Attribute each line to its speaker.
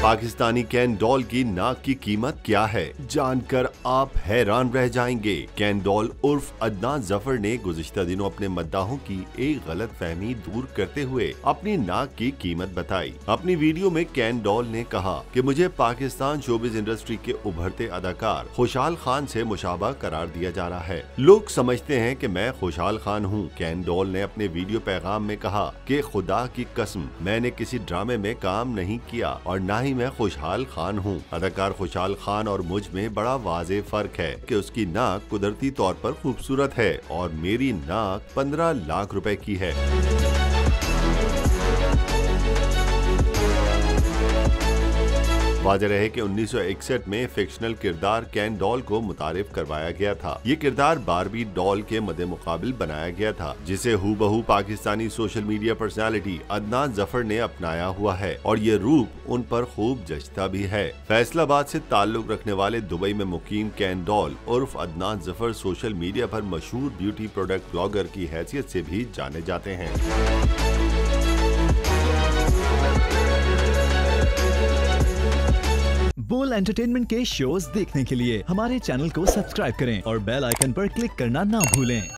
Speaker 1: Pakistani can doll की नाक की कीमत क्या है, जानकर आप हैरान रह जाएंगे। कैन डॉल उर्फ अदनान जफर ने गुज़िश्ता दिनों अपने मद्दाहों की एक गलत फहमी दूर करते हुए अपनी नाक की कीमत बताई। अपनी वीडियो में कैन डॉल ने कहा कि मुझे पाकिस्तान शोबिज़ इंडस्ट्री के उभरते अदाकार खुशहाल खान से मुशाबा करार दिया जा रहा है। लोग समझते हैं कि मैं खुशहाल खान हूँ। कैन डॉल ने अपने वीडियो पैगाम में कहा कि खुदा की कसम मैंने किसी ड्रामे में काम नहीं किया और न ही मैं खुशहाल खान हूँ। अदाकार खुशहाल खान और मुझ में बड़ा वाज़ेह फर्क है कि उसकी नाक कुदरती तौर पर खूबसूरत है और मेरी नाक 15 लाख रुपए की है। वाज़ेह रहे कि 1961 में फिक्शनल किरदार कैन डॉल को मुतारिफ करवाया गया था। ये किरदार बारबी डॉल के मद्दे मुकाबिल बनाया गया था, जिसे हूबहू Pakistani social media personality Adnan Zafar ने अपनाया हुआ है और ये रूप उन पर खूब जचता भी है। फैसलाबाद से ताल्लुक रखने वाले दुबई में मुकीम कैन डॉल उर्फ अदनान जफर सोशल मीडिया पर मशहूर ब्यूटी प्रोडक्ट ब्लॉगर की हैसियत से भी जाने जाते हैं।
Speaker 2: बोल एंटरटेनमेंट के शोज देखने के लिए हमारे चैनल को सब्सक्राइब करें और बेल आइकन पर क्लिक करना ना भूलें।